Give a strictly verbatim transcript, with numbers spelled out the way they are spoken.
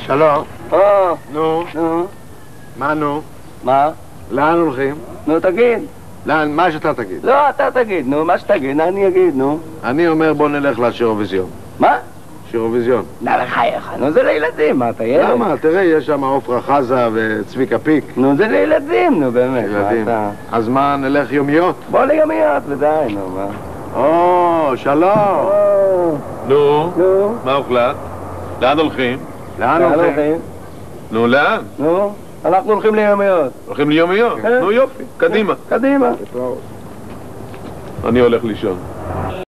שלום. או, נו, נו, מה נו? מה? לאן הולכים? נו, תגיד. לאן? מה שאתה תגיד. לא, אתה תגיד, נו, מה שתגיד, אני אגיד, נו. אני אומר בוא נלך לשירוויזיון. מה? שירוויזיון. נה, לחייך, נו, זה לילדים, מה, אתה ילד? למה? תראה, יש שם עופרה חזה וצביקה פיק. נו, זה לילדים, נו, באמת, מה ילדים. אתה... אז מה, נלך יומיות? בוא ליומיות, ודי, נו, מה? או, שלום. או, נו, נו, מה הוחלט? לאן הולכים? לאן לאן הולכים? הולכים? נו, לאן? נו, אנחנו הולכים ליומיות. הולכים ליומיות? כן. נו יופי, קדימה. קדימה. אני הולך לישון.